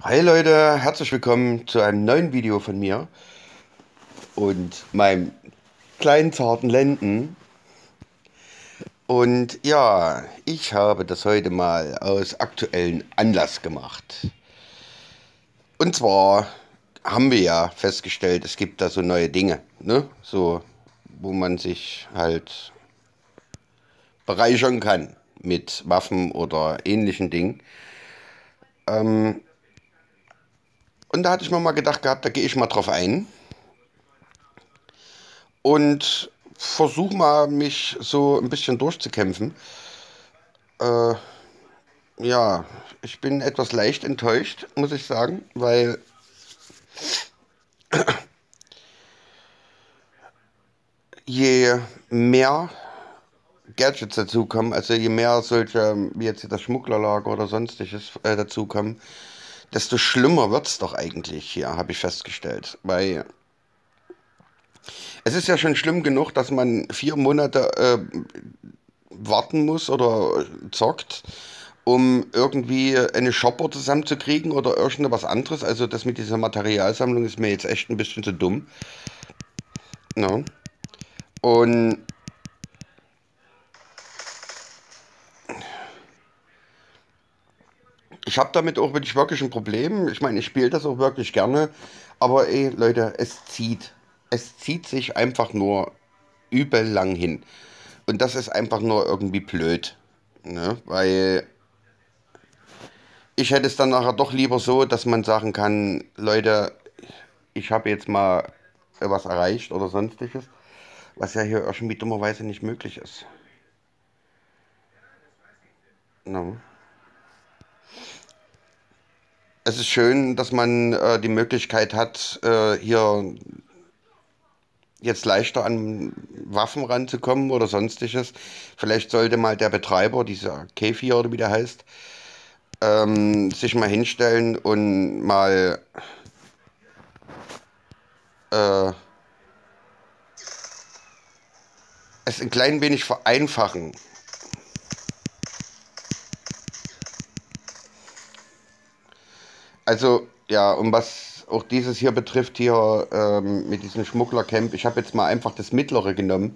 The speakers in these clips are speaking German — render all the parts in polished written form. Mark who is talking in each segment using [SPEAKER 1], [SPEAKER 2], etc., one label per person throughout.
[SPEAKER 1] Hi Leute, herzlich willkommen zu einem neuen Video von mir und meinem kleinen zarten Lenden. Und ja, ich habe das heute mal aus aktuellem Anlass gemacht. Und zwar haben wir ja festgestellt, es gibt da so neue Dinge, ne? So, wo man sich halt bereichern kann mit Waffen oder ähnlichen Dingen. Und da hatte ich mir mal gedacht gehabt, da gehe ich mal drauf ein und versuche mal, mich so ein bisschen durchzukämpfen. Äh, ja, ich bin etwas leicht enttäuscht, muss ich sagen, weil je mehr Gadgets dazukommen, also je mehr solche, wie jetzt das Schmugglerlager oder sonstiges dazukommen, desto schlimmer wird's doch eigentlich hier, habe ich festgestellt. Weil es ist ja schon schlimm genug, dass man 4 Monate warten muss oder zockt, um irgendwie eine Shopper zusammenzukriegen oder irgendwas anderes. Also das mit dieser Materialsammlung ist mir jetzt echt ein bisschen zu dumm. Ne? Und ich habe damit auch wirklich ein Problem. Ich meine, ich spiele das auch wirklich gerne. Aber ey, Leute, es zieht. Es zieht sich einfach nur übel lang hin. Und das ist einfach nur irgendwie blöd. Ne? Weil ich hätte es dann nachher doch lieber so, dass man sagen kann, Leute, ich habe jetzt mal was erreicht oder sonstiges, was ja hier irgendwie dummerweise nicht möglich ist. No. Es ist schön, dass man die Möglichkeit hat, hier jetzt leichter an Waffen ranzukommen oder sonstiges. Vielleicht sollte mal der Betreiber, dieser Kefir oder wie der heißt, sich mal hinstellen und mal äh, es ein klein wenig vereinfachen. Also, ja, und was auch dieses hier betrifft, hier mit diesem Schmugglercamp, ich habe jetzt mal einfach das mittlere genommen.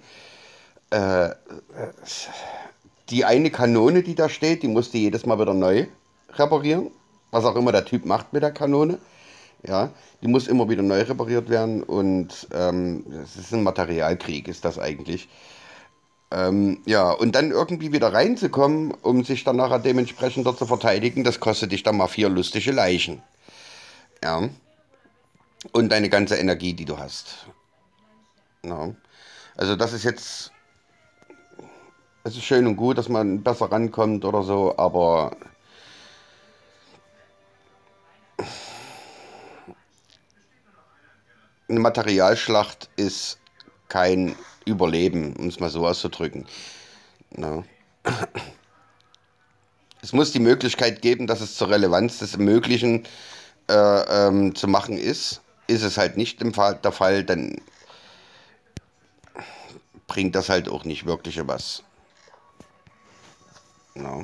[SPEAKER 1] Die eine Kanone, die da steht, die musste jedes Mal wieder neu reparieren. Was auch immer der Typ macht mit der Kanone. Ja, die muss immer wieder neu repariert werden und es ist ein Materialkrieg, ist das eigentlich. Ja, und dann irgendwie wieder reinzukommen, um sich dann nachher dementsprechend dort zu verteidigen, das kostet dich dann mal 4 lustige Leichen. Ja. Und deine ganze Energie, die du hast. Ja. Also das ist jetzt, es ist schön und gut, dass man besser rankommt oder so, aber eine Materialschlacht ist kein Überleben, um es mal so auszudrücken. Ja. Es muss die Möglichkeit geben, dass es zur Relevanz des Möglichen zu machen ist. Ist es halt nicht der Fall, dann bringt das halt auch nicht wirklich was. Ja.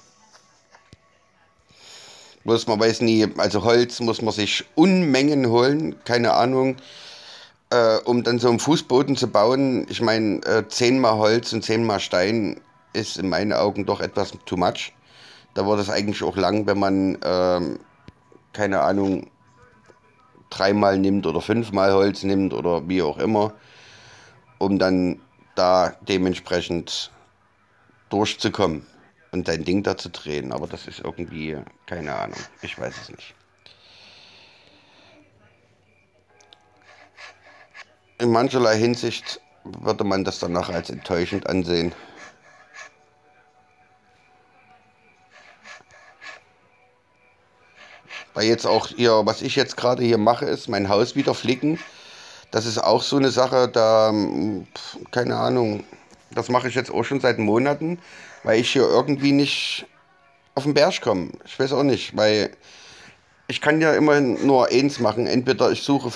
[SPEAKER 1] Bloß man weiß nie, also Holz muss man sich Unmengen holen, keine Ahnung, um dann so einen Fußboden zu bauen. Ich meine, 10-mal Holz und 10-mal Stein ist in meinen Augen doch etwas too much. Da wird es eigentlich auch lang, wenn man, keine Ahnung, 3-mal nimmt oder 5-mal Holz nimmt oder wie auch immer, um dann da dementsprechend durchzukommen und dein Ding da zu drehen. Aber das ist irgendwie, keine Ahnung, ich weiß es nicht. In mancherlei Hinsicht würde man das danach als enttäuschend ansehen. Weil jetzt auch hier, was ich jetzt gerade hier mache, ist mein Haus wieder flicken. Das ist auch so eine Sache, da, keine Ahnung, das mache ich jetzt auch schon seit Monaten, weil ich hier irgendwie nicht auf den Berg komme. Ich weiß auch nicht, weil ich kann ja immerhin nur eins machen. Entweder ich suche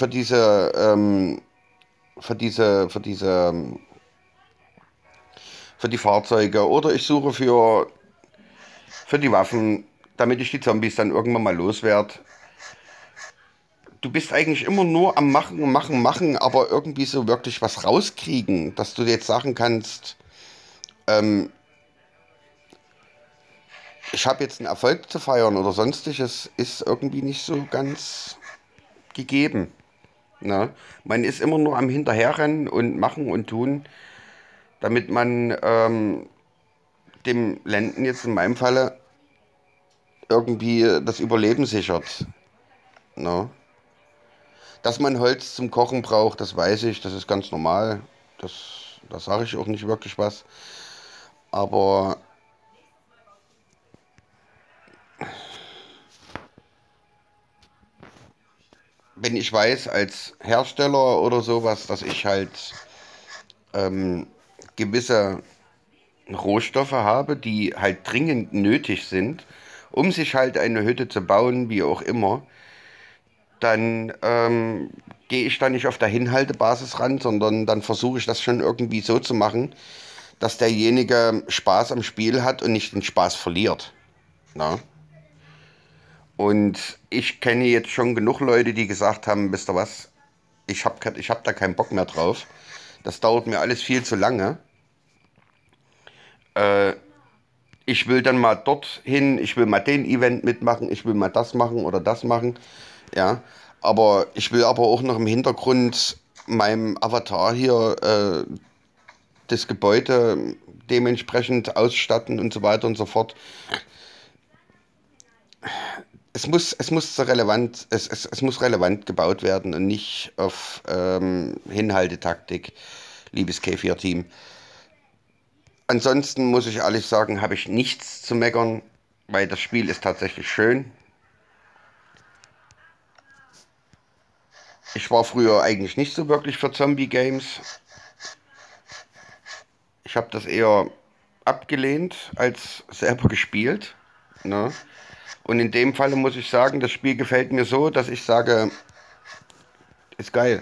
[SPEAKER 1] für die Fahrzeuge oder ich suche für die Waffen, damit ich die Zombies dann irgendwann mal loswerde. du bist eigentlich immer nur am Machen, Machen, Machen, aber irgendwie so wirklich was rauskriegen, dass du jetzt sagen kannst, ähm, ich habe jetzt einen Erfolg zu feiern oder sonstiges, ist irgendwie nicht so ganz gegeben. Ne? Man ist immer nur am Hinterherrennen und machen und tun, damit man dem Länden jetzt in meinem Falle irgendwie das Überleben sichert. Ne? Dass man Holz zum Kochen braucht, das weiß ich, das ist ganz normal. Das, da sage ich auch nicht wirklich was. Aber wenn ich weiß, als Hersteller oder sowas, dass ich halt gewisse Rohstoffe habe, die halt dringend nötig sind, um sich halt eine Hütte zu bauen, wie auch immer, dann gehe ich da nicht auf der Hinhaltebasis ran, sondern dann versuche ich das schon irgendwie so zu machen, dass derjenige Spaß am Spiel hat und nicht den Spaß verliert. Na? Und ich kenne jetzt schon genug Leute, die gesagt haben, wisst ihr was, ich hab da keinen Bock mehr drauf. Das dauert mir alles viel zu lange. Ich will dann mal dorthin, ich will mal den Event mitmachen, ich will mal das machen oder das machen. Ja, aber ich will aber auch noch im Hintergrund meinem Avatar hier das Gebäude dementsprechend ausstatten und so weiter und so fort. Es muss so relevant, es muss relevant gebaut werden und nicht auf Hinhaltetaktik, liebes K4-Team. Ansonsten muss ich ehrlich sagen, habe ich nichts zu meckern, weil das Spiel ist tatsächlich schön. Ich war früher eigentlich nicht so wirklich für Zombie-Games. Ich habe das eher abgelehnt als selber gespielt. Ne? Und in dem Falle muss ich sagen, das Spiel gefällt mir so, dass ich sage, ist geil.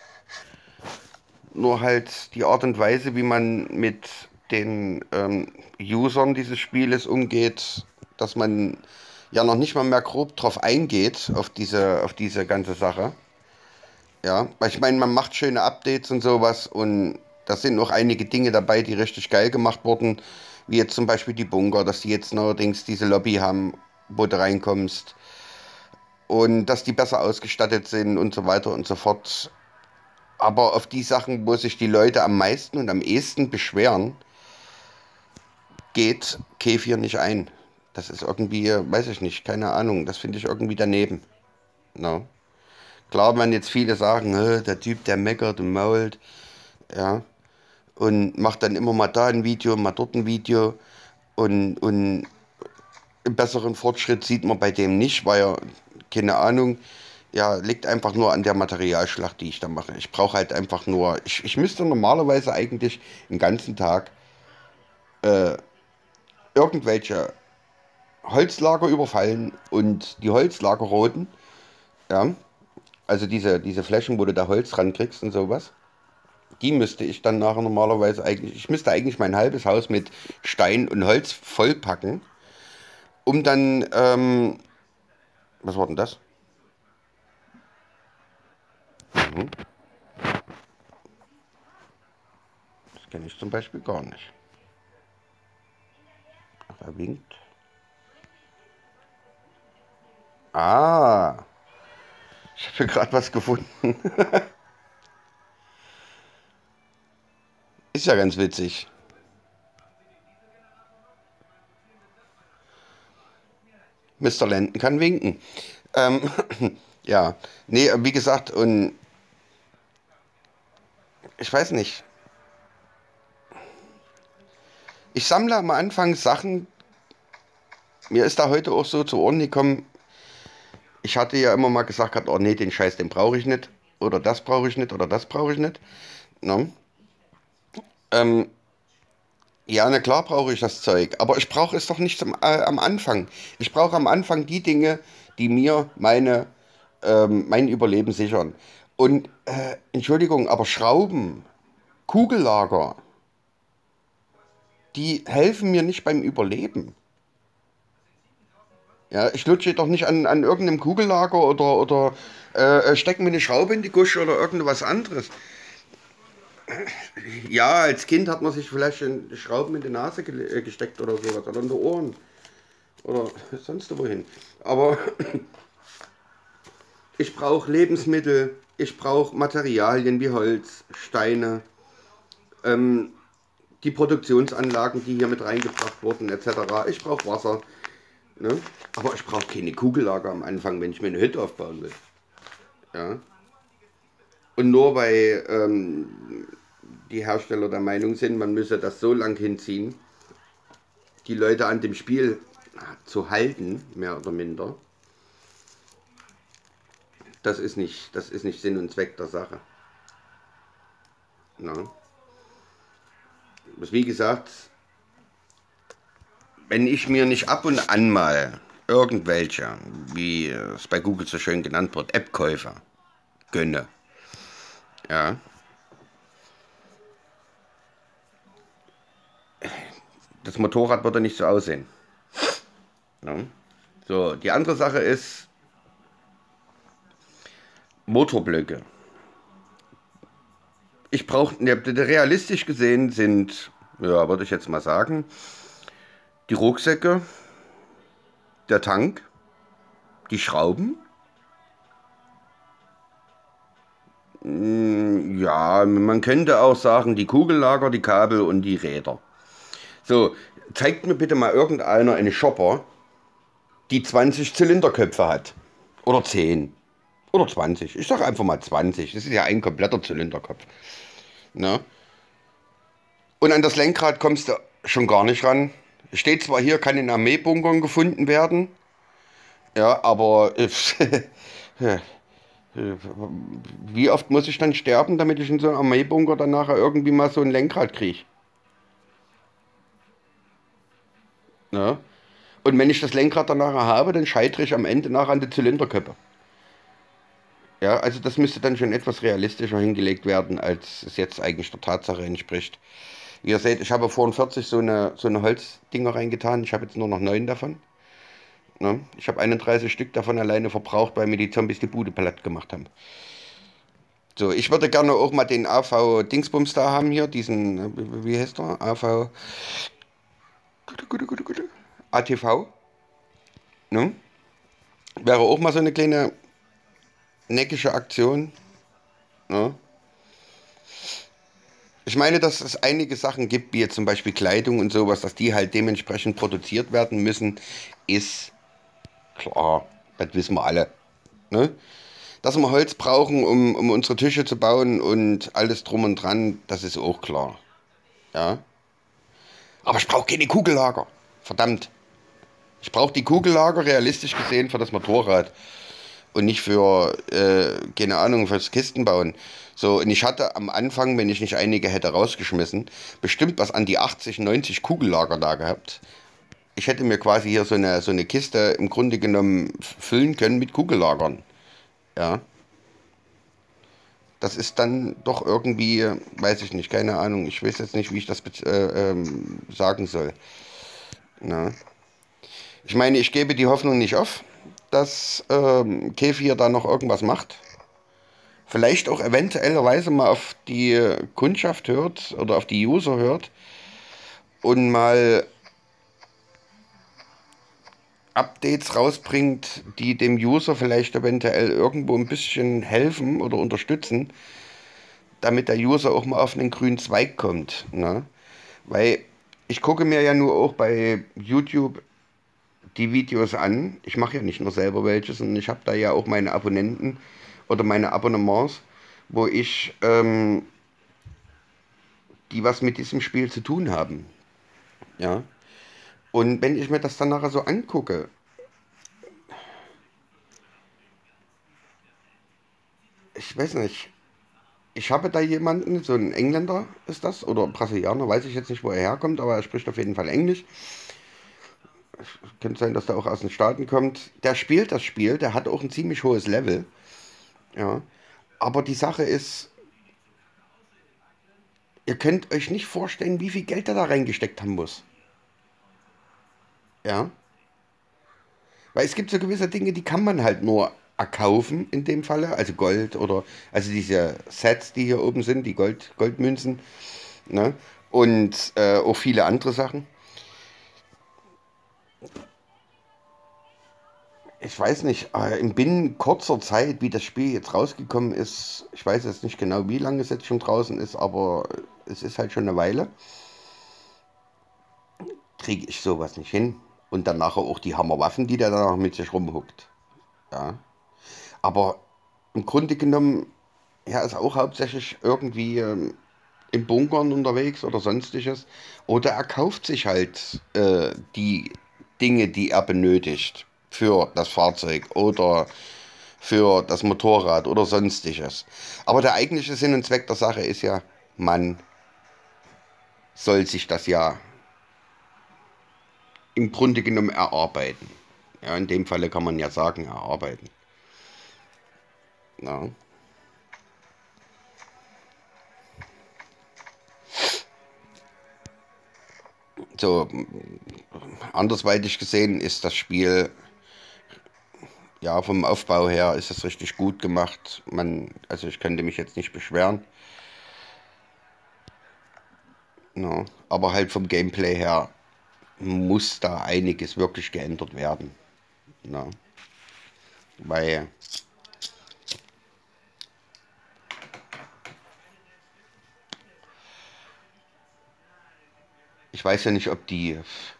[SPEAKER 1] Nur halt die Art und Weise, wie man mit den Usern dieses Spieles umgeht, dass man ja noch nicht mal mehr grob drauf eingeht, auf diese ganze Sache. Ja, weil ich meine, man macht schöne Updates und sowas und da sind noch einige Dinge dabei, die richtig geil gemacht wurden, wie jetzt zum Beispiel die Bunker, dass die jetzt neuerdings diese Lobby haben, wo du reinkommst und dass die besser ausgestattet sind und so weiter und so fort. Aber auf die Sachen, wo sich die Leute am meisten und am ehesten beschweren, geht Kefir nicht ein. Das ist irgendwie, weiß ich nicht, keine Ahnung, das finde ich irgendwie daneben. No. Klar, wenn jetzt viele sagen, der Typ, der meckert und mault, ja, und macht dann immer mal da ein Video, mal dort ein Video und einen besseren Fortschritt sieht man bei dem nicht, weil er, keine Ahnung, ja, liegt einfach nur an der Materialschlacht, die ich da mache. Ich brauche halt einfach nur, ich müsste normalerweise eigentlich den ganzen Tag irgendwelche Holzlager überfallen und die Holzlager roden, ja, also diese Flächen, wo du da Holz rankriegst und sowas, die müsste ich dann nachher normalerweise eigentlich, ich müsste eigentlich mein halbes Haus mit Stein und Holz vollpacken, um dann, was war denn das? Mhm. Das kenne ich zum Beispiel gar nicht. Ach, er winkt. Ah, ich habe hier gerade was gefunden. Ist ja ganz witzig. Mr. Landon kann winken. Ähm, ja, nee, wie gesagt, und ich weiß nicht. Ich sammle am Anfang Sachen. Mir ist da heute auch so zu Ohren gekommen. Ich hatte ja immer mal gesagt, oh nee, den Scheiß, den brauche ich nicht. Oder das brauche ich nicht. Oder das brauche ich nicht. No? Ähm, ja, na klar brauche ich das Zeug. Aber ich brauche es doch nicht am Anfang. Ich brauche am Anfang die Dinge, die mir mein Überleben sichern. Und, Entschuldigung, aber Schrauben, Kugellager, die helfen mir nicht beim Überleben. Ja, ich lutsche doch nicht an irgendeinem Kugellager oder stecke mir eine Schraube in die Gusche oder irgendwas anderes. Ja, als Kind hat man sich vielleicht Schrauben in die Nase gesteckt oder sowas oder in die Ohren oder sonst wohin. Aber ich brauche Lebensmittel, ich brauche Materialien wie Holz, Steine, ähm, die Produktionsanlagen, die hier mit reingebracht wurden, etc. Ich brauche Wasser. Ne? Aber ich brauche keine Kugellager am Anfang, wenn ich mir eine Hütte aufbauen will. Ja? Und nur weil die Hersteller der Meinung sind, man müsse das so lang hinziehen, die Leute an dem Spiel zu halten, mehr oder minder, das ist nicht Sinn und Zweck der Sache. Na? Wie gesagt, wenn ich mir nicht ab und an mal irgendwelche, wie es bei Google so schön genannt wird, App-Käufer gönne, ja, das Motorrad würde nicht so aussehen. Ja. So, die andere Sache ist Motorblöcke. Ich brauche, realistisch gesehen sind, ja, würde ich jetzt mal sagen, die Rucksäcke, der Tank, die Schrauben. Ja, man könnte auch sagen, die Kugellager, die Kabel und die Räder. So, zeigt mir bitte mal irgendeiner eine Shopper, die 20 Zylinderköpfe hat. Oder 10. Oder 20. Ich sage einfach mal 20. Das ist ja ein kompletter Zylinderkopf. Ne? Und an das Lenkrad kommst du schon gar nicht ran. Steht zwar hier, kann in Armeebunkern gefunden werden. Ja, aber wie oft muss ich dann sterben, damit ich in so einem Armeebunker dann nachher irgendwie mal so ein Lenkrad kriege? Ne? Und wenn ich das Lenkrad dann nachher habe, dann scheitere ich am Ende nachher an die Zylinderköpfe. Ja, also das müsste dann schon etwas realistischer hingelegt werden, als es jetzt eigentlich der Tatsache entspricht. Wie ihr seht, ich habe vor 40 so eine Holzdinger reingetan. Ich habe jetzt nur noch 9 davon. Ne? Ich habe 31 Stück davon alleine verbraucht, weil mir die Zombies die Bude platt gemacht haben. So, ich würde gerne auch mal den AV Dingsbums da haben hier, diesen, wie heißt der? AV ATV, ne? Wäre auch mal so eine kleine neckische Aktion, ne? Ich meine, dass es einige Sachen gibt, wie jetzt zum Beispiel Kleidung und sowas, dass die halt dementsprechend produziert werden müssen, ist klar. Das wissen wir alle. Ne? Dass wir Holz brauchen, um unsere Tische zu bauen und alles drum und dran, das ist auch klar. Ja? Aber ich brauche keine Kugellager. Verdammt. Ich brauche die Kugellager realistisch gesehen für das Motorrad. Und nicht für, keine Ahnung, fürs Kistenbauen. So, und ich hatte am Anfang, wenn ich nicht einige hätte rausgeschmissen, bestimmt was an die 80, 90 Kugellager da gehabt. Ich hätte mir quasi hier so eine Kiste im Grunde genommen füllen können mit Kugellagern. Ja, das ist dann doch irgendwie, weiß ich nicht, keine Ahnung. Ich weiß jetzt nicht, wie ich das sagen soll. Na. Ich meine, ich gebe die Hoffnung nicht auf, dass Kefir da noch irgendwas macht. Vielleicht auch eventuellerweise mal auf die Kundschaft hört oder auf die User hört und mal Updates rausbringt, die dem User vielleicht eventuell irgendwo ein bisschen helfen oder unterstützen, damit der User auch mal auf einen grünen Zweig kommt. Ne? Weil ich gucke mir ja nur auch bei YouTube die Videos an. Ich mache ja nicht nur selber welche, sondern ich habe da ja auch meine Abonnenten oder meine Abonnements, wo ich die was mit diesem Spiel zu tun haben. Ja. Und wenn ich mir das dann nachher so angucke, ich weiß nicht, ich habe da jemanden, so ein Engländer ist das, oder Brasilianer, weiß ich jetzt nicht, wo er herkommt, aber er spricht auf jeden Fall Englisch. Könnte sein, dass er auch aus den Staaten kommt. Der spielt das Spiel, der hat auch ein ziemlich hohes Level. Ja. Aber die Sache ist, ihr könnt euch nicht vorstellen, wie viel Geld er da reingesteckt haben muss. Ja. Weil es gibt so gewisse Dinge, die kann man halt nur erkaufen in dem Falle, also Gold oder also diese Sets, die hier oben sind, die Goldmünzen, ne? Und auch viele andere Sachen. Ich weiß nicht, in binnen kurzer Zeit, wie das Spiel jetzt rausgekommen ist, ich weiß jetzt nicht genau, wie lange es jetzt schon draußen ist, aber es ist halt schon eine Weile, kriege ich sowas nicht hin. Und dann nachher auch die Hammerwaffen, die der danach mit sich rumhuckt. Ja. Aber im Grunde genommen, er ist auch hauptsächlich irgendwie in Bunkern unterwegs oder sonstiges. Oder er kauft sich halt die Dinge, die er benötigt für das Fahrzeug oder für das Motorrad oder sonstiges. Aber der eigentliche Sinn und Zweck der Sache ist ja, man soll sich das ja im Grunde genommen erarbeiten. Ja, in dem Falle kann man ja sagen, erarbeiten. Ja. So, andersweitig gesehen ist das Spiel, ja, vom Aufbau her ist es richtig gut gemacht. Also ich könnte mich jetzt nicht beschweren. Ja, aber halt vom Gameplay her muss da einiges wirklich geändert werden. Ja, weil ich weiß ja nicht, ob die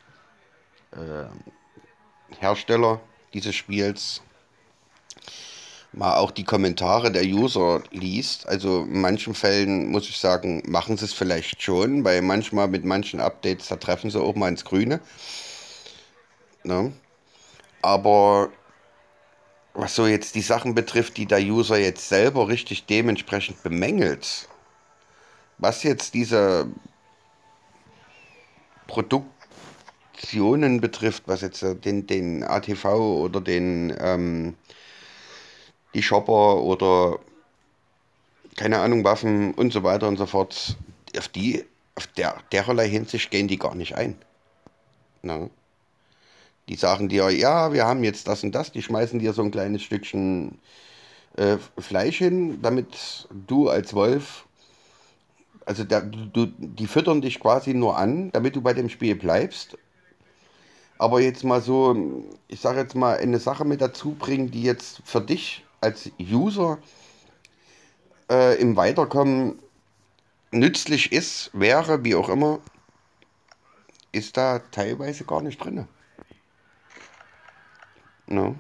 [SPEAKER 1] Hersteller dieses Spiels mal auch die Kommentare der User liest. Also in manchen Fällen muss ich sagen, machen sie es vielleicht schon, weil manchmal mit manchen Updates, da treffen sie auch mal ins Grüne. Ne? Aber was so jetzt die Sachen betrifft, die der User jetzt selber richtig dementsprechend bemängelt, was jetzt diese Produktionen betrifft, was jetzt den ATV oder die Shopper oder keine Ahnung, Waffen und so weiter und so fort, auf dererlei Hinsicht gehen die gar nicht ein. Ne? Die sagen dir, ja, wir haben jetzt das und das, die schmeißen dir so ein kleines Stückchen Fleisch hin, damit du als Wolf, also die füttern dich quasi nur an, damit du bei dem Spiel bleibst. Aber jetzt mal so, ich sage jetzt mal, eine Sache mit dazu bringen, die jetzt für dich als User im Weiterkommen nützlich ist, wäre, wie auch immer, ist da teilweise gar nicht drin. Ne?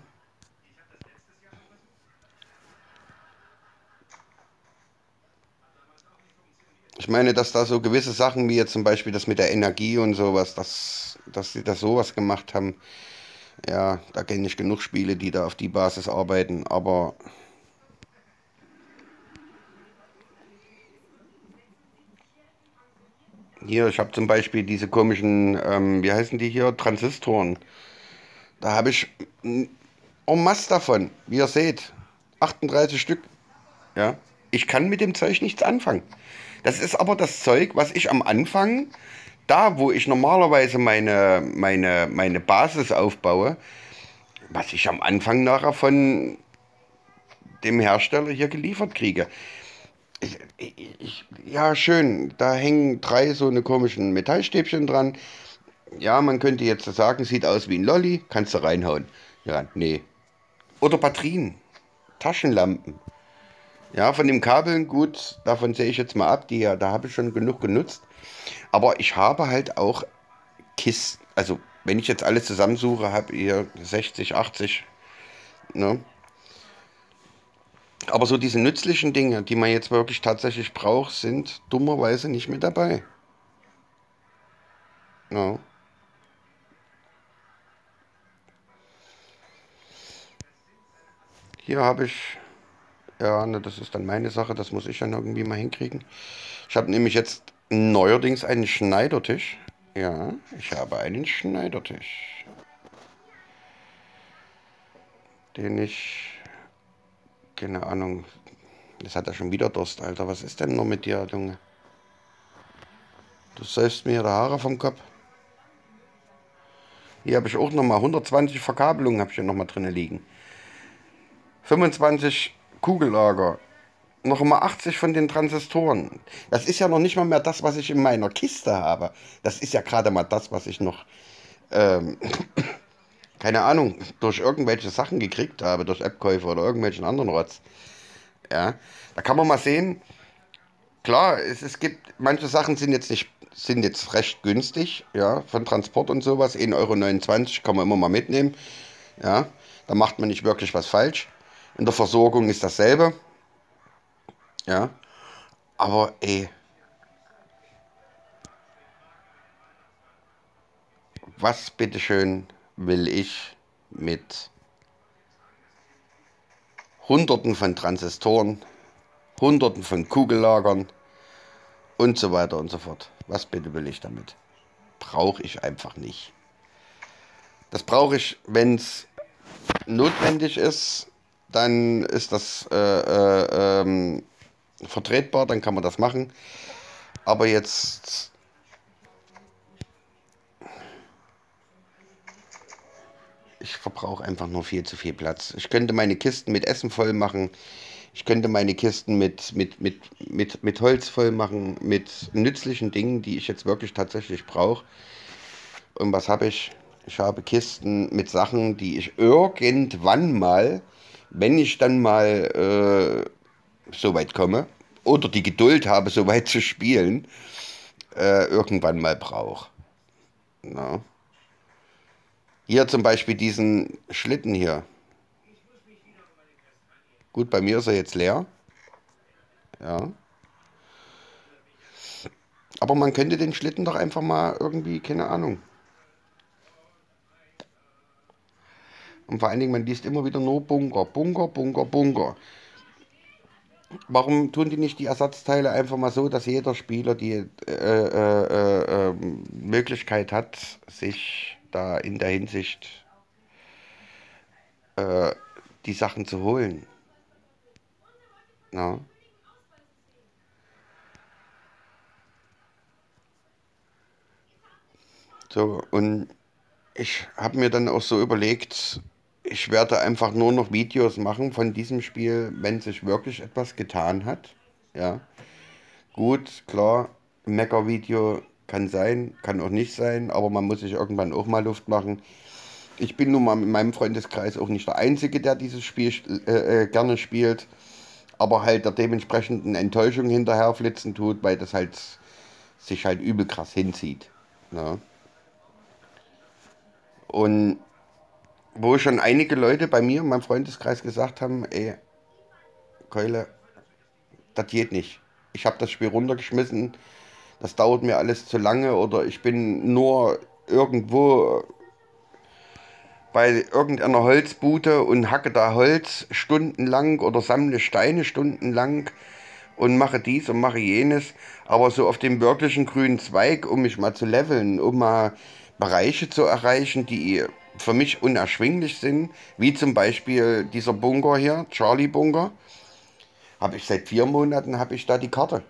[SPEAKER 1] Ich meine, dass da so gewisse Sachen wie jetzt zum Beispiel das mit der Energie und sowas, dass sie da sowas gemacht haben, ja, da kenne ich genug Spiele, die da auf die Basis arbeiten, aber hier, ich habe zum Beispiel diese komischen, wie heißen die hier, Transistoren. Da habe ich en masse davon, wie ihr seht, 38 Stück. Ja, ich kann mit dem Zeug nichts anfangen. Das ist aber das Zeug, was ich am Anfang, da wo ich normalerweise meine Basis aufbaue, was ich am Anfang nachher von dem Hersteller hier geliefert kriege. Ja, schön, da hängen drei so eine komischen Metallstäbchen dran. Ja, man könnte jetzt sagen, sieht aus wie ein Lolli, kannst du reinhauen. Ja, nee. Oder Batterien, Taschenlampen. Ja, von den Kabeln gut, davon sehe ich jetzt mal ab, da habe ich schon genug genutzt. Aber ich habe halt auch Kisten, also wenn ich jetzt alles zusammensuche, habe ich hier 60, 80, ne? Aber so diese nützlichen Dinge, die man jetzt wirklich tatsächlich braucht, sind dummerweise nicht mit dabei. Ja. Hier habe ich, ja, ne, das ist dann meine Sache, das muss ich dann irgendwie mal hinkriegen. Ich habe nämlich jetzt neuerdings einen Schneidertisch. Ja, ich habe einen Schneidertisch, den ich, keine Ahnung, jetzt hat er schon wieder Durst, Alter. Was ist denn nur mit dir, Junge? Du säufst mir die Haare vom Kopf. Hier habe ich auch nochmal 120 Verkabelungen habe ich hier nochmal drin liegen. 25 Kugellager. Noch mal 80 von den Transistoren. Das ist ja noch nicht mal mehr das, was ich in meiner Kiste habe. Das ist ja gerade mal das, was ich noch, ähm, keine Ahnung, durch irgendwelche Sachen gekriegt habe, durch Appkäufe oder irgendwelchen anderen Rotz. Ja, da kann man mal sehen, klar, es gibt, manche Sachen sind jetzt nicht, sind jetzt recht günstig, ja, von Transport und sowas. 1,29 € kann man immer mal mitnehmen, ja. Da macht man nicht wirklich was falsch. In der Versorgung ist dasselbe, ja. Aber ey, was bitteschön will ich mit Hunderten von Transistoren, Hunderten von Kugellagern und so weiter und so fort? Was bitte will ich damit? Brauche ich einfach nicht. Das brauche ich, wenn es notwendig ist, dann ist das vertretbar, dann kann man das machen. Aber jetzt, ich verbrauche einfach nur viel zu viel Platz. Ich könnte meine Kisten mit Essen voll machen. Ich könnte meine Kisten mit Holz voll machen, mit nützlichen Dingen, die ich jetzt wirklich tatsächlich brauche. Und was habe ich? Ich habe Kisten mit Sachen, die ich irgendwann mal, wenn ich dann mal so weit komme, oder die Geduld habe, so weit zu spielen, irgendwann mal brauche. Na? Hier zum Beispiel diesen Schlitten hier. Gut, bei mir ist er jetzt leer. Ja. Aber man könnte den Schlitten doch einfach mal irgendwie, keine Ahnung. Und vor allen Dingen, man liest immer wieder nur Bunker, Bunker, Bunker, Bunker. Warum tun die nicht die Ersatzteile einfach mal so, dass jeder Spieler die Möglichkeit hat, sich da in der Hinsicht die Sachen zu holen? Ja. So, und ich habe mir dann auch so überlegt, ich werde einfach nur noch Videos machen von diesem Spiel, wenn sich wirklich etwas getan hat. Ja, gut, klar, ein Mecker-Video kann sein, kann auch nicht sein, aber man muss sich irgendwann auch mal Luft machen. Ich bin nun mal in meinem Freundeskreis auch nicht der Einzige, der dieses Spiel gerne spielt, aber halt der dementsprechenden Enttäuschung hinterherflitzen tut, weil das halt sich halt übel krass hinzieht. Ne? Und wo schon einige Leute bei mir in meinem Freundeskreis gesagt haben, ey, Keule, das geht nicht. Ich habe das Spiel runtergeschmissen, das dauert mir alles zu lange oder ich bin nur irgendwo bei irgendeiner Holzbude und hacke da Holz stundenlang oder sammle Steine stundenlang und mache dies und mache jenes, aber so auf dem wirklichen grünen Zweig, um mich mal zu leveln, um mal Bereiche zu erreichen, die für mich unerschwinglich sind, wie zum Beispiel dieser Bunker hier, Charlie Bunker, habe ich seit 4 Monaten habe ich da die Karte.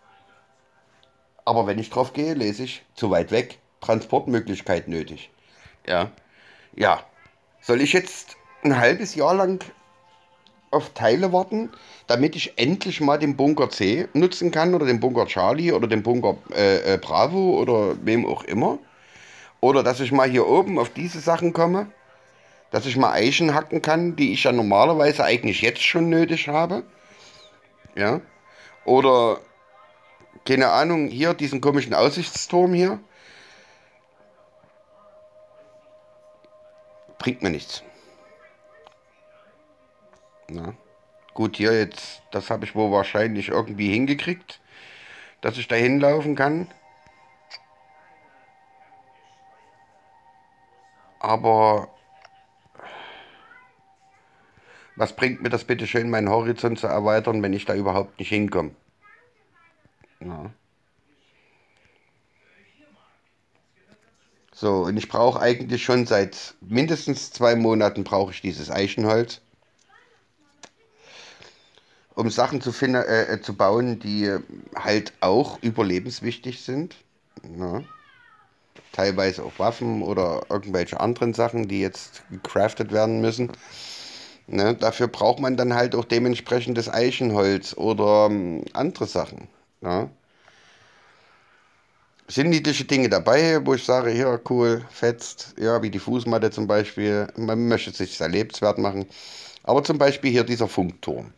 [SPEAKER 1] Aber wenn ich drauf gehe, lese ich zu weit weg, Transportmöglichkeit nötig. Ja, ja. Soll ich jetzt ein halbes Jahr lang auf Teile warten, damit ich endlich mal den Bunker C nutzen kann oder den Bunker Charlie oder den Bunker Bravo oder wem auch immer? Oder dass ich mal hier oben auf diese Sachen komme, dass ich mal Eichen hacken kann, die ich ja normalerweise eigentlich jetzt schon nötig habe. Ja. Oder, keine Ahnung, hier diesen komischen Aussichtsturm hier. Bringt mir nichts. Ja. Gut, hier jetzt, das habe ich wohl wahrscheinlich irgendwie hingekriegt, dass ich da hinlaufen kann. Aber was bringt mir das bitte schön, meinen Horizont zu erweitern, wenn ich da überhaupt nicht hinkomme? Ja. So, und ich brauche eigentlich schon seit mindestens 2 Monaten brauche ich dieses Eichenholz, um Sachen zu bauen, die halt auch überlebenswichtig sind. Ja. teilweise auch Waffen oder irgendwelche anderen Sachen, die jetzt gecraftet werden müssen. Ne? Dafür braucht man dann halt auch dementsprechendes Eichenholz oder andere Sachen. Ja? Sind niedliche Dinge dabei, wo ich sage, ja, cool, fetzt, ja, wie die Fußmatte zum Beispiel. Man möchte es sich sehr lebenswert machen. Aber zum Beispiel hier dieser Funkturm.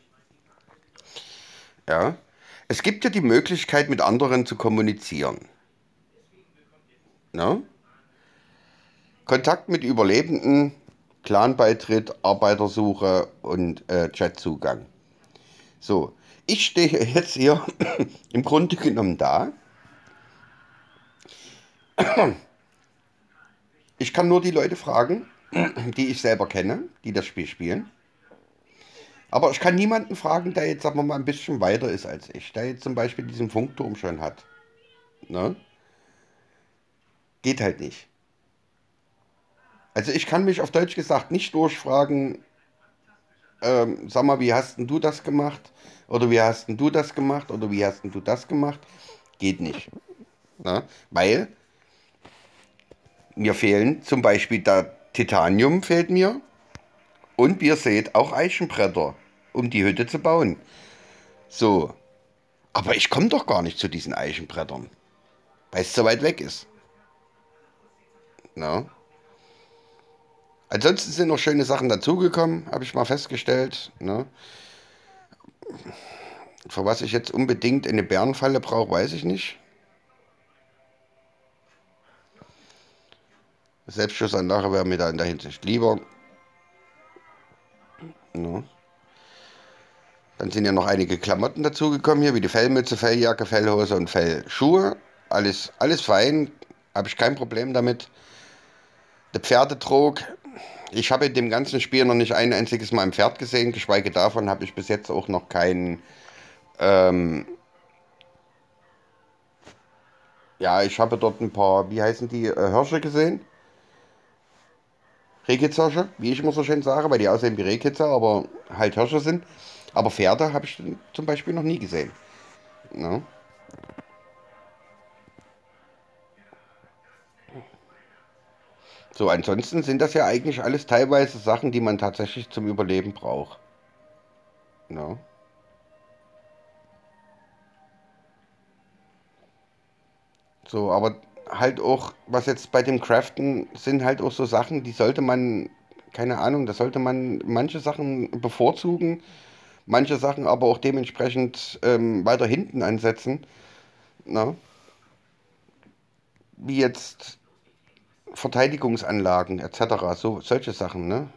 [SPEAKER 1] Ja. Es gibt ja die Möglichkeit, mit anderen zu kommunizieren. Ne? Kontakt mit Überlebenden, Clanbeitritt, Arbeitersuche und Chatzugang. So, ich stehe jetzt hier im Grunde genommen da. Ich kann nur die Leute fragen, die ich selber kenne, die das Spiel spielen. Aber ich kann niemanden fragen, der jetzt, sagen wir mal, ein bisschen weiter ist als ich. Der jetzt zum Beispiel diesen Funkturm schon hat. Ne? Geht halt nicht. Also ich kann mich auf Deutsch gesagt nicht durchfragen, sag mal, wie hast denn du das gemacht? Oder wie hast denn du das gemacht? Oder wie hast denn du das gemacht? Geht nicht. Ne? Weil mir fehlen zum Beispiel da Titanium fehlt mir. Und ihr seht auch Eichenbretter, um die Hütte zu bauen. So, aber ich komme doch gar nicht zu diesen Eichenbrettern, weil es so weit weg ist. Na? Ansonsten sind noch schöne Sachen dazugekommen, habe ich mal festgestellt. Ne? Für was ich jetzt unbedingt eine Bärenfalle brauche, weiß ich nicht. Selbstschussanlage wäre mir da in der Hinsicht lieber. Ne? Dann sind ja noch einige Klamotten dazugekommen hier, wie die Fellmütze, Felljacke, Fellhose und Fellschuhe. Alles fein, habe ich kein Problem damit. Der Pferdetrog. Ich habe in dem ganzen Spiel noch nicht ein einziges Mal ein Pferd gesehen, geschweige davon habe ich bis jetzt auch noch keinen. Ähm, ja, ich habe dort ein paar, wie heißen die, Hirsche gesehen. Rehkitzhirsche, wie ich immer so schön sage, weil die aussehen wie Rehkitzer, aber halt Hirsche sind. Aber Pferde habe ich zum Beispiel noch nie gesehen. Ne? So, ansonsten sind das ja eigentlich alles teilweise Sachen, die man tatsächlich zum Überleben braucht. Ne? So, aber halt auch, was jetzt bei dem Craften sind halt auch so Sachen, die sollte man, keine Ahnung, da sollte man manche Sachen bevorzugen, manche Sachen aber auch dementsprechend weiter hinten ansetzen, ne? Wie jetzt Verteidigungsanlagen etc., so solche Sachen, ne?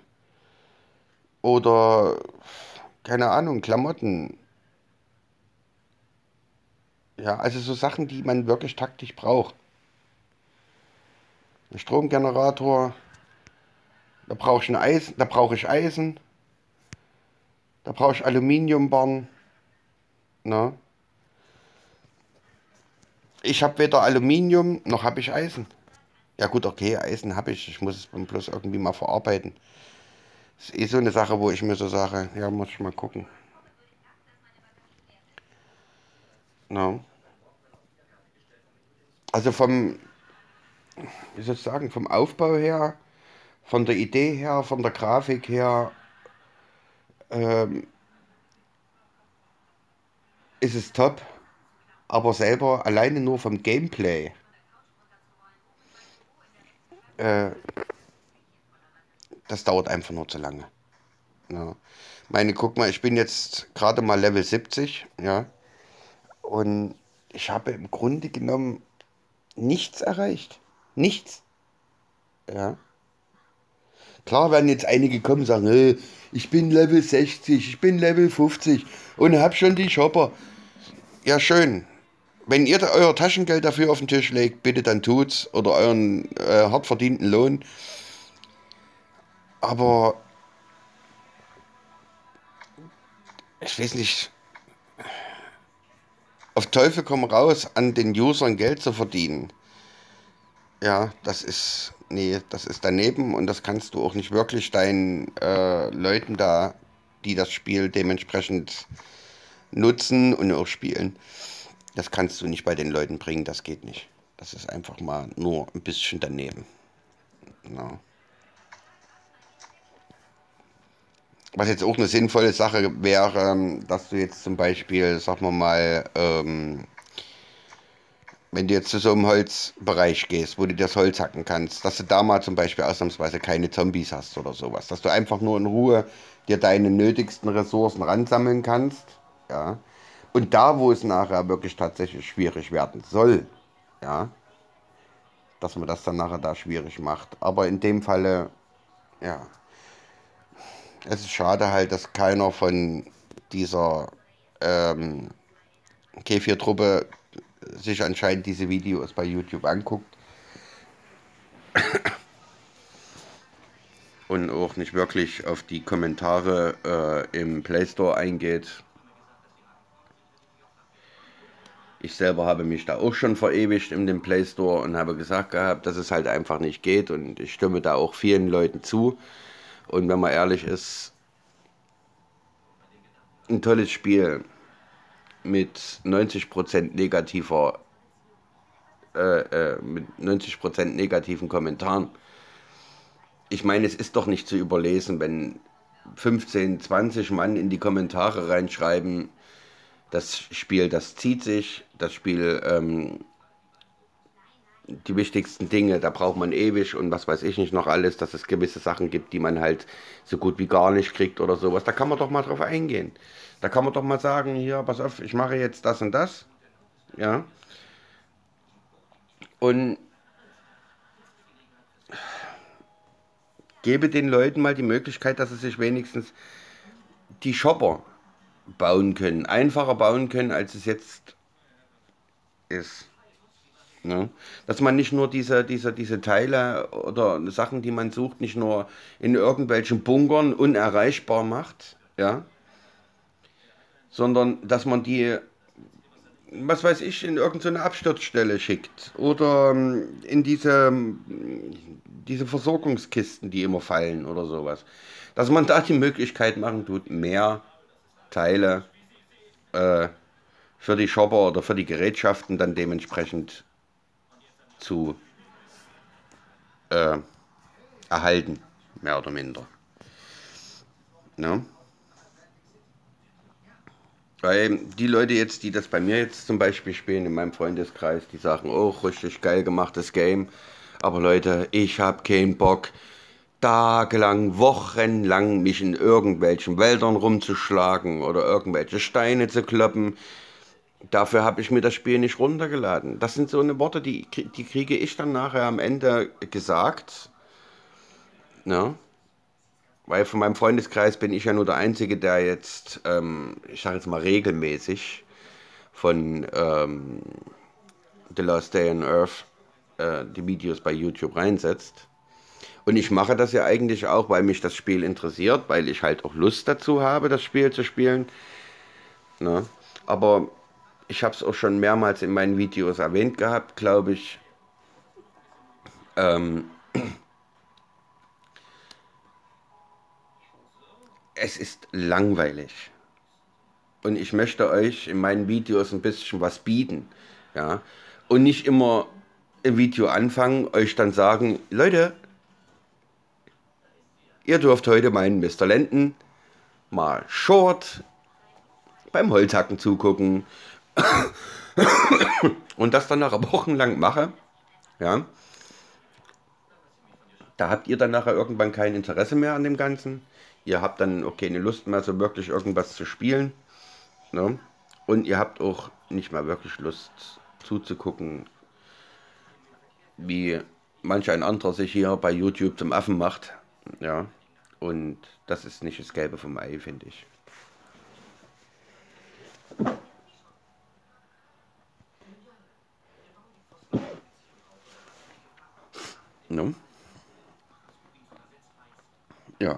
[SPEAKER 1] Oder, keine Ahnung, Klamotten, ja, also so Sachen, die man wirklich taktisch braucht. Ein Stromgenerator, da brauche ich ein Eisen, da brauche ich Eisen, da brauche ich Aluminiumbarren, ne? Ich habe weder Aluminium noch habe ich Eisen. Ja gut, okay, Eisen habe ich. Ich muss es dann bloß irgendwie mal verarbeiten. Das ist eh so eine Sache, wo ich mir so sage, ja, muss ich mal gucken. No. Also vom, wie soll ich sagen, vom Aufbau her, von der Idee her, von der Grafik her, ähm, ist es top. Aber selber alleine nur vom Gameplay, äh, das dauert einfach nur zu lange. Ja. Meine, guck mal, ich bin jetzt gerade mal Level 70, ja. Und ich habe im Grunde genommen nichts erreicht. Nichts. Ja. Klar werden jetzt einige kommen und sagen, ich bin Level 60, ich bin Level 50 und hab schon die Shopper. Ja, schön. Wenn ihr da euer Taschengeld dafür auf den Tisch legt, bitte dann tut's oder euren hart verdienten Lohn. Aber ich weiß nicht, auf Teufel komm raus, an den Usern Geld zu verdienen. Ja, nee, das ist daneben und das kannst du auch nicht wirklich deinen Leuten da, die das Spiel dementsprechend nutzen und auch spielen. Das kannst du nicht bei den Leuten bringen, das geht nicht. Das ist einfach mal nur ein bisschen daneben. Ja. Was jetzt auch eine sinnvolle Sache wäre, dass du jetzt zum Beispiel, sagen wir mal, wenn du jetzt zu so einem Holzbereich gehst, wo du das Holz hacken kannst, dass du da mal zum Beispiel ausnahmsweise keine Zombies hast oder sowas. Dass du einfach nur in Ruhe dir deine nötigsten Ressourcen ransammeln kannst. Ja. Und da, wo es nachher wirklich tatsächlich schwierig werden soll, ja, dass man das dann nachher da schwierig macht. Aber in dem Falle, ja, es ist schade halt, dass keiner von dieser Kefir-Truppe sich anscheinend diese Videos bei YouTube anguckt und auch nicht wirklich auf die Kommentare im Play Store eingeht. Ich selber habe mich da auch schon verewigt in dem Play Store und habe gesagt gehabt, dass es halt einfach nicht geht, und ich stimme da auch vielen Leuten zu. Und wenn man ehrlich ist, ein tolles Spiel mit 90% negativer, mit 90% negativen Kommentaren. Ich meine, es ist doch nicht zu überlesen, wenn 15, 20 Mann in die Kommentare reinschreiben, das Spiel, das zieht sich, das Spiel, die wichtigsten Dinge, da braucht man ewig und was weiß ich nicht noch alles, dass es gewisse Sachen gibt, die man halt so gut wie gar nicht kriegt oder sowas. Da kann man doch mal drauf eingehen. Da kann man doch mal sagen, hier, pass auf, ich mache jetzt das und das, ja, und gebe den Leuten mal die Möglichkeit, dass sie sich wenigstens die Shopper bauen können, einfacher bauen können, als es jetzt ist. Ne? Dass man nicht nur diese Teile oder Sachen, die man sucht, nicht nur in irgendwelchen Bunkern unerreichbar macht, ja, sondern dass man die, was weiß ich, in irgendeine Absturzstelle schickt oder in diese Versorgungskisten, die immer fallen oder sowas. Dass man da die Möglichkeit machen tut, mehr Teile äh, für die Shopper oder für die Gerätschaften dann dementsprechend zu äh, erhalten, mehr oder minder. Ne? Weil die Leute jetzt, die das bei mir jetzt zum Beispiel spielen, in meinem Freundeskreis, die sagen, oh, richtig geil gemachtes Game. Aber Leute, ich habe keinen Bock, tagelang, wochenlang mich in irgendwelchen Wäldern rumzuschlagen oder irgendwelche Steine zu kloppen. Dafür habe ich mir das Spiel nicht runtergeladen. Das sind so eine Worte, die kriege ich dann nachher am Ende gesagt. Ne? Weil von meinem Freundeskreis bin ich ja nur der Einzige, der jetzt, ich sage jetzt mal regelmäßig von The Last Day on Earth die Videos bei YouTube reinsetzt. Und ich mache das ja eigentlich auch, weil mich das Spiel interessiert, weil ich halt auch Lust dazu habe, das Spiel zu spielen. Ne? Aber ich habe es auch schon mehrmals in meinen Videos erwähnt gehabt, glaube ich. Ähm, Es ist langweilig. Und ich möchte euch in meinen Videos ein bisschen was bieten. Ja? Und nicht immer im Video anfangen, euch dann sagen, Leute, ihr dürft heute meinen Mr. Lenden mal short beim Holzhacken zugucken und das dann nachher wochenlang mache. Ja? Da habt ihr dann nachher irgendwann kein Interesse mehr an dem Ganzen. Ihr habt dann auch keine Lust mehr, so wirklich irgendwas zu spielen. Ne? Und ihr habt auch nicht mehr wirklich Lust zuzugucken, wie manch ein anderer sich hier bei YouTube zum Affen macht. Ja. Und das ist nicht das Gelbe vom Ei, finde ich. Ne? Ja.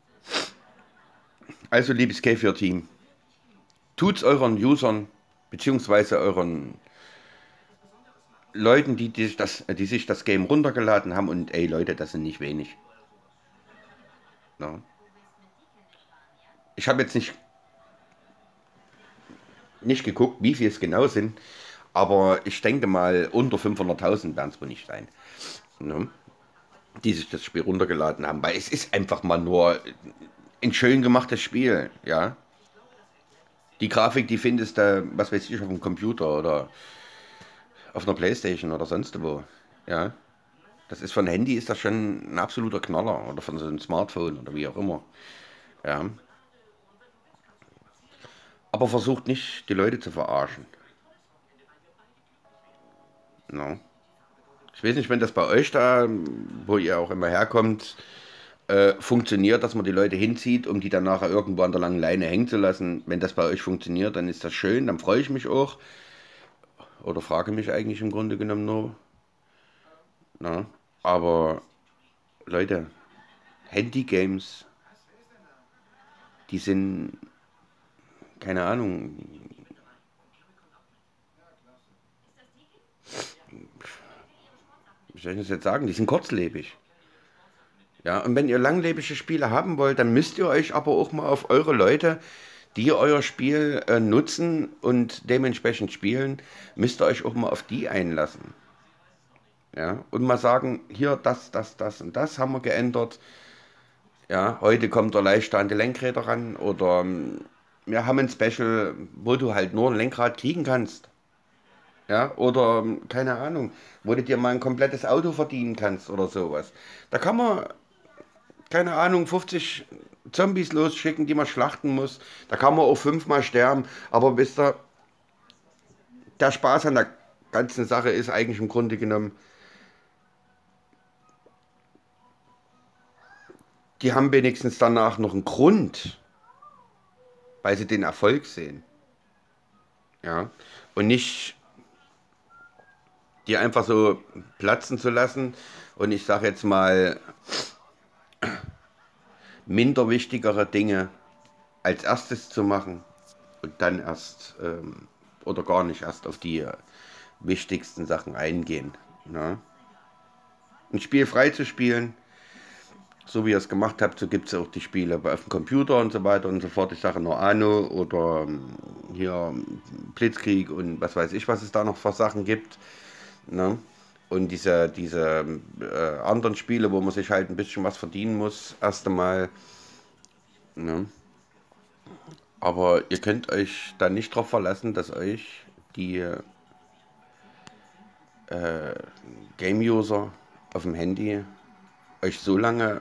[SPEAKER 1] Also, liebes Kefir-Team, tut's euren Usern beziehungsweise euren Leuten, die sich das Game runtergeladen haben, und ey Leute, das sind nicht wenig. Ne? Ich habe jetzt nicht geguckt, wie viel es genau sind, Aber ich denke mal, unter 500.000 werden es wohl nicht sein, ne? Die sich das Spiel runtergeladen haben, weil es ist einfach mal nur ein schön gemachtes Spiel, ja. Die Grafik, die findest du, was weiß ich, auf dem Computer oder auf einer Playstation oder sonst wo, ja. Das ist von Handy ist das schon ein absoluter Knaller oder von so einem Smartphone oder wie auch immer, ja. Aber versucht nicht, die Leute zu verarschen, ne? Ich weiß nicht, wenn das bei euch da, wo ihr auch immer herkommt, funktioniert, dass man die Leute hinzieht, um die dann nachher irgendwo an der langen Leine hängen zu lassen. Wenn das bei euch funktioniert, dann ist das schön, dann freue ich mich auch. Oder frage mich eigentlich im Grunde genommen nur. Na? Aber Leute, Handy-Games, die sind, keine Ahnung, wie soll ich das jetzt sagen, die sind kurzlebig. Ja, und wenn ihr langlebige Spiele haben wollt, dann müsst ihr euch aber auch mal auf eure Leute, die euer Spiel nutzen und dementsprechend spielen, müsst ihr euch auch mal auf die einlassen. Ja, und mal sagen, hier, das und das haben wir geändert. Ja, heute kommt der leichter an die Lenkräder ran oder wir haben ein Special, wo du halt nur ein Lenkrad kriegen kannst. Ja, oder keine Ahnung, wo du dir mal ein komplettes Auto verdienen kannst oder sowas. Da kann man, keine Ahnung, 50 Zombies losschicken, die man schlachten muss. Da kann man auch fünfmal sterben. Aber wisst ihr, der Spaß an der ganzen Sache ist eigentlich im Grunde genommen, die haben wenigstens danach noch einen Grund, weil sie den Erfolg sehen. Ja, und nicht die einfach so platzen zu lassen und ich sage jetzt mal minder wichtigere Dinge als erstes zu machen und dann erst oder gar nicht erst auf die wichtigsten Sachen eingehen. Ne? Ein Spiel frei zu spielen, so wie ihr es gemacht habt, so gibt es auch die Spiele auf dem Computer und so weiter und so fort. Ich sage nur Anno oder hier Blitzkrieg und was weiß ich, was es da noch für Sachen gibt. Ne? Und diese anderen Spiele, wo man sich halt ein bisschen was verdienen muss, erst einmal. Ne? Aber ihr könnt euch da nicht drauf verlassen, dass euch die Game-User auf dem Handy euch so lange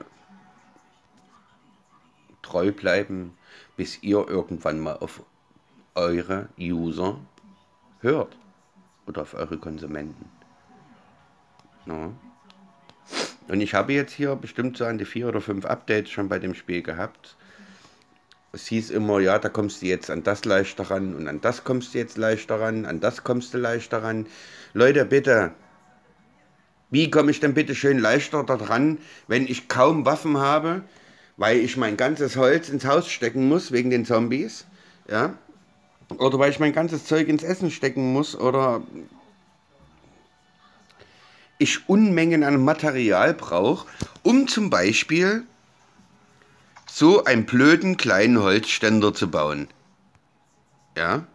[SPEAKER 1] treu bleiben, bis ihr irgendwann mal auf eure User hört oder auf eure Konsumenten. Ne? Und ich habe jetzt hier bestimmt so an die 4 oder 5 Updates schon bei dem Spiel gehabt. Es hieß immer, ja, da kommst du jetzt an das leichter ran und an das kommst du jetzt leichter ran, an das kommst du leichter ran. Leute, bitte, wie komme ich denn bitte schön leichter daran, wenn ich kaum Waffen habe, weil ich mein ganzes Holz ins Haus stecken muss wegen den Zombies, ja? Oder weil ich mein ganzes Zeug ins Essen stecken muss oder ich Unmengen an Material brauche, um zum Beispiel so einen blöden kleinen Holzständer zu bauen. Ja?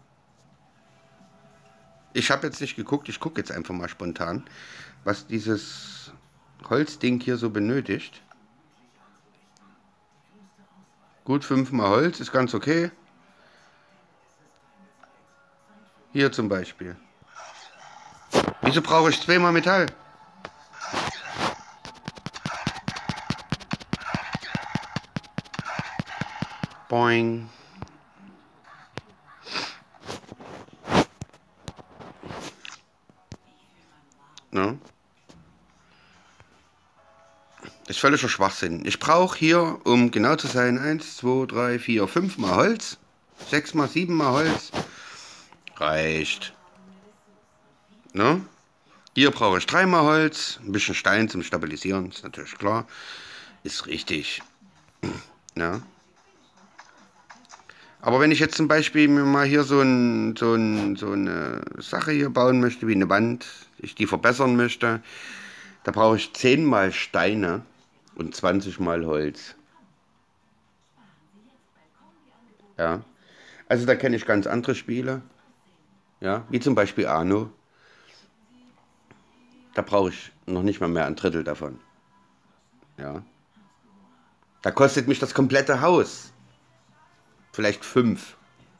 [SPEAKER 1] Ich habe jetzt nicht geguckt, ich gucke jetzt einfach mal spontan, was dieses Holzding hier so benötigt. Gut, 5-mal Holz ist ganz okay. Hier zum Beispiel. Wieso brauche ich 2-mal Metall? Boing. Ne? Ist völliger Schwachsinn. Ich brauche hier, um genau zu sein, 1, 2, 3, 4, 5-mal Holz. 6-mal, 7-mal Holz. Reicht. Ne? Hier brauche ich 3-mal Holz. Ein bisschen Stein zum Stabilisieren, ist natürlich klar. Ist richtig. Ja. Aber wenn ich jetzt zum Beispiel mir mal hier so eine Sache hier bauen möchte, wie eine Wand, ich die verbessern möchte, da brauche ich 10-mal Steine und 20-mal Holz. Ja. Also da kenne ich ganz andere Spiele. Ja, wie zum Beispiel Arno. Da brauche ich noch nicht mal mehr ein Drittel davon. Ja. Da kostet mich das komplette Haus vielleicht 5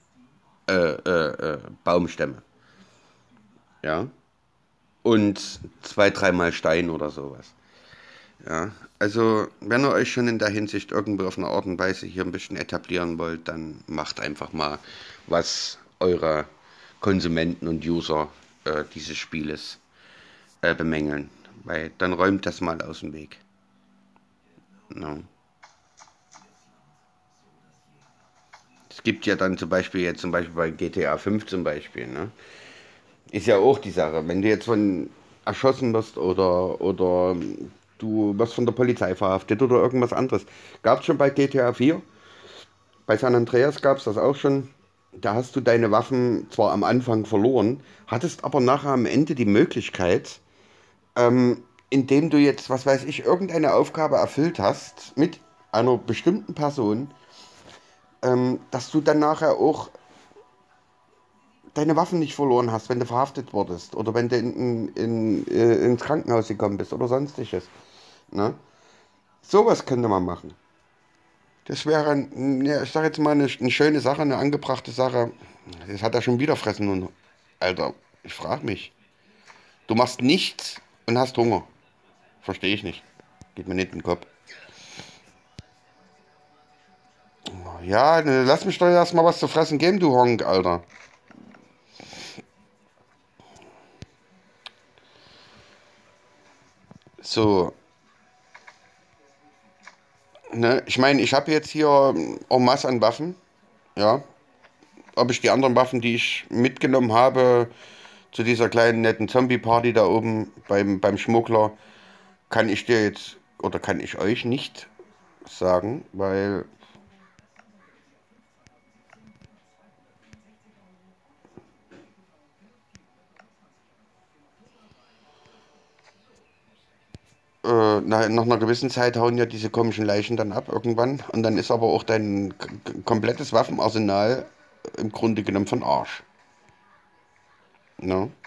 [SPEAKER 1] Baumstämme. Ja. Und 2, dreimal Stein oder sowas. Ja. Also, wenn ihr euch schon in der Hinsicht irgendwo auf eine Art und Weise hier ein bisschen etablieren wollt, dann macht einfach mal, was eure Konsumenten und User dieses Spieles bemängeln. Weil dann räumt das mal aus dem Weg. No. Es gibt ja dann zum Beispiel jetzt zum Beispiel bei GTA 5 zum Beispiel, ne? Ist ja auch die Sache, wenn du jetzt von erschossen wirst oder du wirst von der Polizei verhaftet oder irgendwas anderes. Gab es schon bei GTA 4, bei San Andreas gab es das auch schon. Da hast du deine Waffen zwar am Anfang verloren, hattest aber nachher am Ende die Möglichkeit, indem du jetzt, was weiß ich, irgendeine Aufgabe erfüllt hast mit einer bestimmten Person, dass du dann nachher auch deine Waffen nicht verloren hast, wenn du verhaftet wurdest oder wenn du ins Krankenhaus gekommen bist oder sonstiges. Ne? Sowas könnte man machen. Das wäre, ja, ich sag jetzt mal, eine schöne Sache, eine angebrachte Sache. Das hat er schon wieder fressen und, Alter, ich frage mich. Du machst nichts und hast Hunger. Verstehe ich nicht. Geht mir nicht in den Kopf. Ja, ne, lass mich doch erstmal was zu fressen geben, du Honk, Alter. So, ne, ich meine, ich habe jetzt hier en masse an Waffen, ja. Ob ich die anderen Waffen, die ich mitgenommen habe, zu dieser kleinen netten Zombie-Party da oben beim Schmuggler, kann ich dir jetzt oder kann ich euch nicht sagen, weil nach einer gewissen Zeit hauen ja diese komischen Leichen dann ab irgendwann und dann ist aber auch dein komplettes Waffenarsenal im Grunde genommen von Arsch. Ne?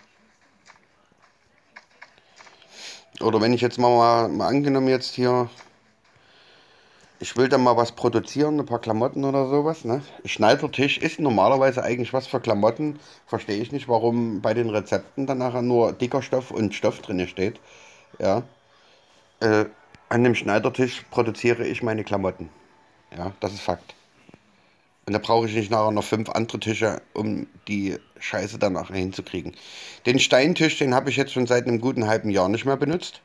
[SPEAKER 1] Oder wenn ich jetzt mal angenommen jetzt hier, ich will dann mal was produzieren, ein paar Klamotten oder sowas, ne? Schneidertisch ist normalerweise eigentlich was für Klamotten. Verstehe ich nicht, warum bei den Rezepten dann nachher nur dicker Stoff und Stoff drin steht. Ja. Äh, an dem Schneidertisch produziere ich meine Klamotten. Ja, das ist Fakt. Und da brauche ich nicht nachher noch 5 andere Tische, um die Scheiße dann nachher hinzukriegen. Den Steintisch, den habe ich jetzt schon seit einem guten halben Jahr nicht mehr benutzt.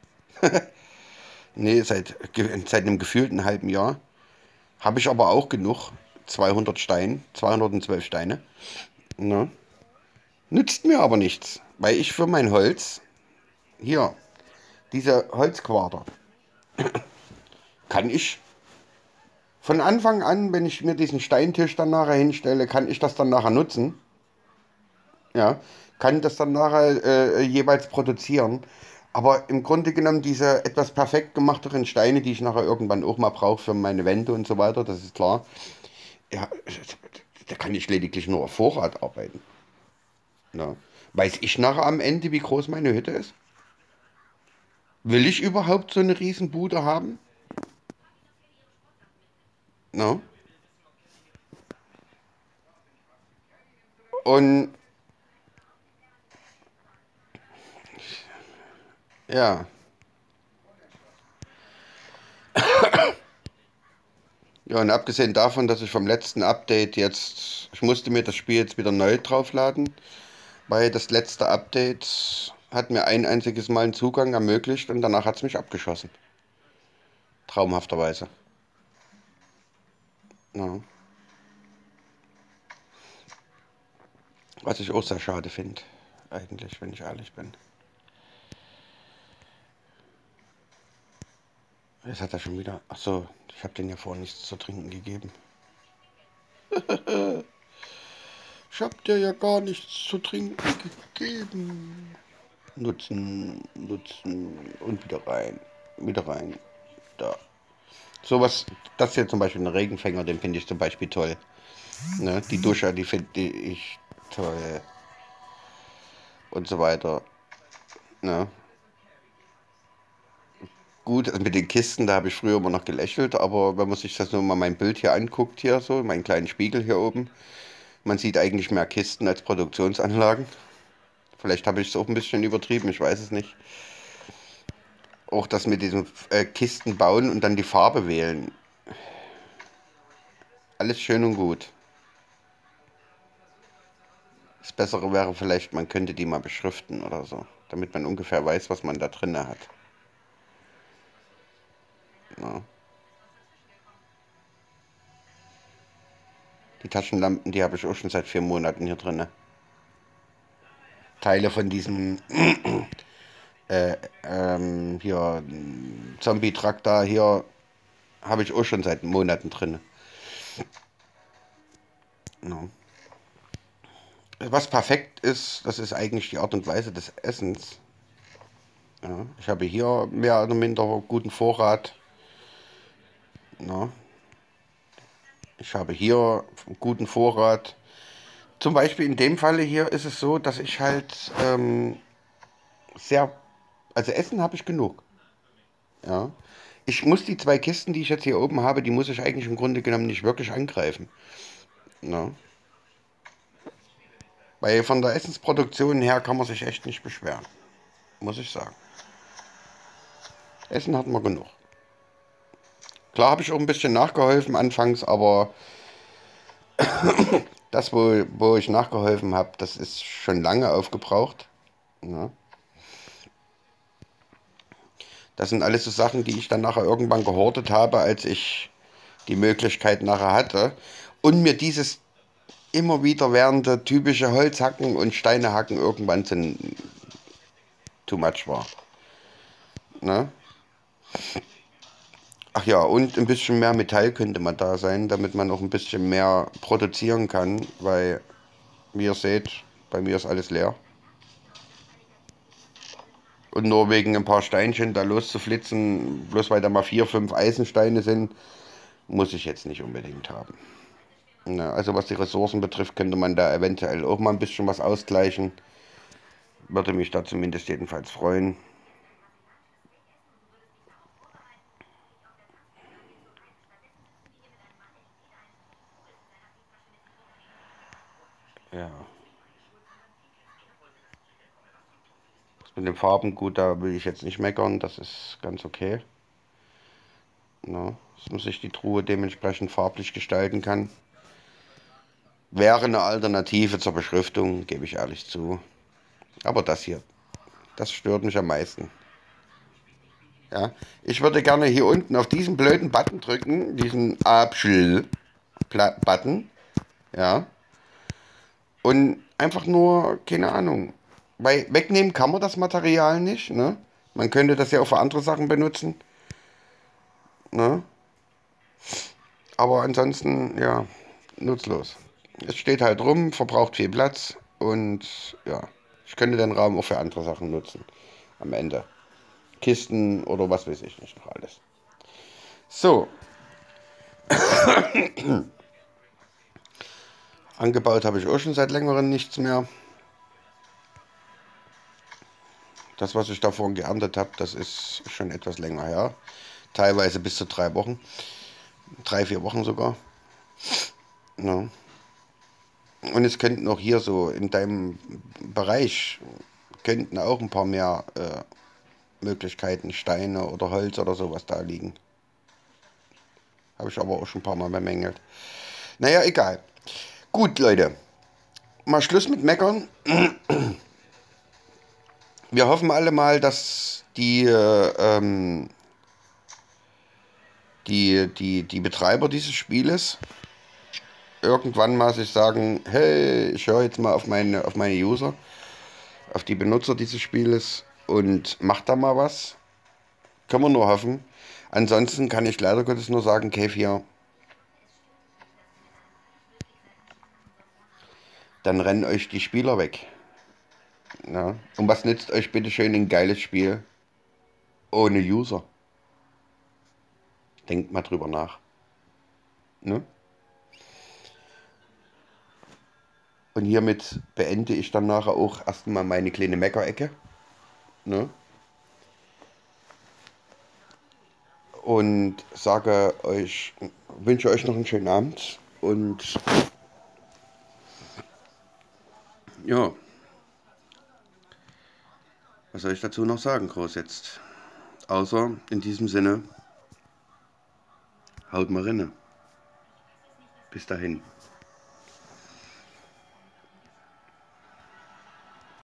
[SPEAKER 1] Nee, seit einem gefühlten halben Jahr. Habe ich aber auch genug. 200 Steine, 212 Steine. Ne? Nützt mir aber nichts, weil ich für mein Holz, hier, diese Holzquader, kann ich von Anfang an, wenn ich mir diesen Steintisch dann nachher hinstelle, kann ich das dann nachher nutzen. Ja, kann das dann nachher jeweils produzieren. Aber im Grunde genommen diese etwas perfekt gemachteren Steine, die ich nachher irgendwann auch mal brauche für meine Wände und so weiter, das ist klar. Ja, da kann ich lediglich nur auf Vorrat arbeiten. Ja. Weiß ich nachher am Ende, wie groß meine Hütte ist? Will ich überhaupt so eine Riesenbude haben? No? Und ja, ja, und abgesehen davon, dass ich vom letzten Update jetzt, ich musste mir das Spiel jetzt wieder neu draufladen, weil das letzte Update hat mir ein einziges Mal einen Zugang ermöglicht und danach hat es mich abgeschossen. Traumhafterweise. Ja. Was ich auch sehr schade finde, eigentlich, wenn ich ehrlich bin. Jetzt hat er schon wieder. Achso, ich habe den ja vorhin nichts zu trinken gegeben. Ich hab dir ja gar nichts zu trinken gegeben. Nutzen, nutzen und wieder rein. Wieder rein. Da. Sowas, das hier zum Beispiel ein Regenfänger, den finde ich zum Beispiel toll. Ne? Die Dusche, die finde ich toll. und so weiter. Ne? Gut, also mit den Kisten, da habe ich früher immer noch gelächelt, aber wenn man sich das nur mal mein Bild hier anguckt, hier so, meinen kleinen Spiegel hier oben, man sieht eigentlich mehr Kisten als Produktionsanlagen. Vielleicht habe ich es auch ein bisschen übertrieben, ich weiß es nicht. Auch das mit diesen Kisten bauen und dann die Farbe wählen. Alles schön und gut. Das Bessere wäre vielleicht, man könnte die mal beschriften oder so, damit man ungefähr weiß, was man da drin hat. Ja. Die Taschenlampen, die habe ich auch schon seit 4 Monaten hier drin. Teile von diesem hier Zombie-Truck da hier habe ich auch schon seit Monaten drin. Ja. Was perfekt ist, das ist eigentlich die Art und Weise des Essens. Ja. Ich habe hier mehr oder minder guten Vorrat. Ja. Ich habe hier guten Vorrat. Zum Beispiel in dem Falle hier ist es so, dass ich halt sehr, also Essen habe ich genug. Ja. Ich muss die 2 Kisten, die ich jetzt hier oben habe, die muss ich eigentlich im Grunde genommen nicht wirklich angreifen. Ja. Weil von der Essensproduktion her kann man sich echt nicht beschweren, muss ich sagen. Essen hat man genug. Klar habe ich auch ein bisschen nachgeholfen anfangs, aber das, wo ich nachgeholfen habe, das ist schon lange aufgebraucht. Ja. Das sind alles so Sachen, die ich dann nachher irgendwann gehortet habe, als ich die Möglichkeit nachher hatte. Und mir dieses immer wieder währende typische Holzhacken und Steinehacken irgendwann too much war. Ne? Ach ja, und ein bisschen mehr Metall könnte man da sein, damit man auch ein bisschen mehr produzieren kann, weil, wie ihr seht, bei mir ist alles leer. Und nur wegen ein paar Steinchen da loszuflitzen, bloß weil da mal 4, 5 Eisensteine sind, muss ich jetzt nicht unbedingt haben. Na, also was die Ressourcen betrifft, könnte man da eventuell auch mal ein bisschen was ausgleichen. Würde mich da zumindest jedenfalls freuen. Ja, das mit den Farben, gut, da will ich jetzt nicht meckern, das ist ganz okay. Na, dass man sich die Truhe dementsprechend farblich gestalten kann. Wäre eine Alternative zur Beschriftung, gebe ich ehrlich zu. Aber das hier, das stört mich am meisten. Ja, ich würde gerne hier unten auf diesen blöden Button drücken, diesen Abschl-Button, ja, und einfach nur, keine Ahnung, weil wegnehmen kann man das Material nicht, ne? Man könnte das ja auch für andere Sachen benutzen, ne? Aber ansonsten, ja, nutzlos. Es steht halt rum, verbraucht viel Platz und ja, ich könnte den Raum auch für andere Sachen nutzen. Am Ende. Kisten oder was weiß ich nicht noch alles. So, angebaut habe ich auch schon seit längerem nichts mehr. Das, was ich davon geerntet habe, das ist schon etwas länger her. Teilweise bis zu 3 Wochen. 3, 4 Wochen sogar. Ja. Und es könnten auch hier so in deinem Bereich, könnten auch ein paar mehr Möglichkeiten, Steine oder Holz oder sowas da liegen. Habe ich aber auch schon ein paar Mal bemängelt. Naja, egal. Gut, Leute. Mal Schluss mit Meckern. Wir hoffen alle mal, dass die Betreiber dieses Spieles irgendwann mal sich sagen, hey, ich höre jetzt mal auf meine User, auf die Benutzer dieses Spieles und mach da mal was. Können wir nur hoffen. Ansonsten kann ich leider Gottes nur sagen, Cave hier, dann rennen euch die Spieler weg. Ja. Und was nützt euch bitte schön ein geiles Spiel ohne User? Denkt mal drüber nach. Ne? Und hiermit beende ich dann nachher auch erstmal meine kleine Meckerecke. Ne? Und sage euch, wünsche euch noch einen schönen Abend. Und ja, was soll ich dazu noch sagen, groß jetzt? Außer in diesem Sinne, haut mal rinne. Bis dahin.